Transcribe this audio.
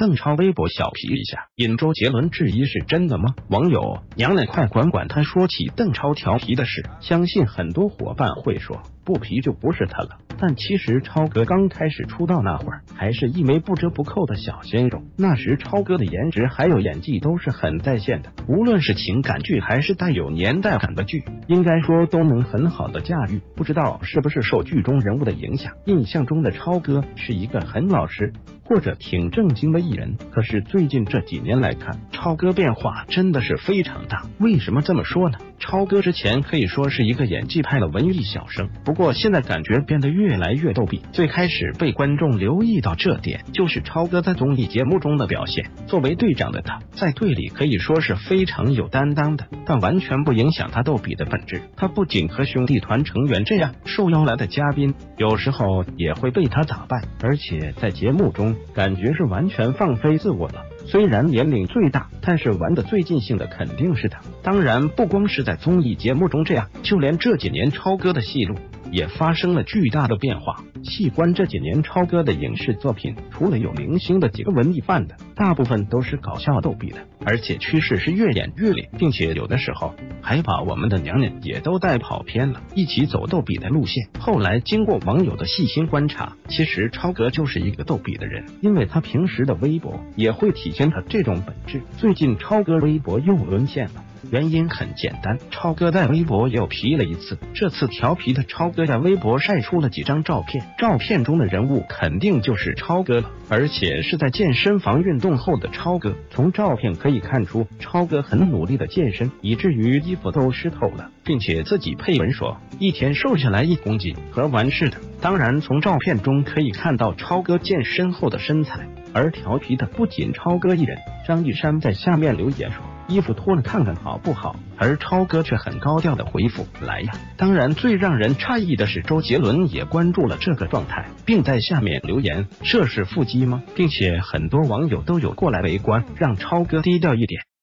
邓超微博小皮一下，引周杰伦质疑是真的吗？网友娘娘快管管他。说起邓超调皮的事，相信很多伙伴会说不皮就不是他了。但其实超哥刚开始出道那会儿，还是一枚不折不扣的小鲜肉。那时超哥的颜值还有演技都是很在线的，无论是情感剧还是带有年代感的剧，应该说都能很好的驾驭。不知道是不是受剧中人物的影响，印象中的超哥是一个很老实或者挺正经的艺人。可是最近这几年来看，超哥变化真的是非常大。为什么这么说呢？超哥之前可以说是一个演技派的文艺小生，不过现在感觉变得越来越逗比。最开始被观众留意到这点，就是超哥在综艺节目中的表现。作为队长的他，在队里可以说是非常有担当的，但完全不影响他逗比的本质。他不仅和兄弟团成员这样受邀来的嘉宾，有时候也会被他打败，而且在节目中感觉是完全放飞自我了。虽然年龄最大，但是玩的最尽兴的肯定是他。当然不光是在综艺节目中这样，就连这几年超哥的戏路也发生了巨大的变化。细观这几年超哥的影视作品，除了有明星的几个文艺范的，大部分都是搞笑逗比的，而且趋势是越演越烈，并且有的时候还把我们的娘娘也都带跑偏了，一起走逗比的路线。后来经过网友的细心观察，其实超哥就是一个逗比的人，因为他平时的微博也会体现他这种本质。最近超哥微博又沦陷了，原因很简单，超哥在微博又皮了一次。这次调皮的超哥在微博晒出了几张照片，照片中的人物肯定就是超哥了，而且是在健身房运动后的超哥。从照片可以看出，超哥很努力的健身，以至于衣服都湿透了，并且自己配文说一天瘦下来1公斤和完事的。当然从照片中可以看到超哥健身后的身材。而调皮的不仅超哥一人，张一山在下面留言说衣服脱了看看好不好，而超哥却很高调的回复来呀。当然最让人诧异的是周杰伦也关注了这个状态，并在下面留言这是腹肌吗？并且很多网友都有过来围观，让超哥低调一点。